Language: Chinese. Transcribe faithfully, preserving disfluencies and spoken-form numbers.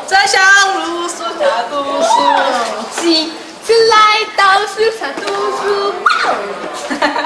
在香炉树下读书， 今天来到树下读书。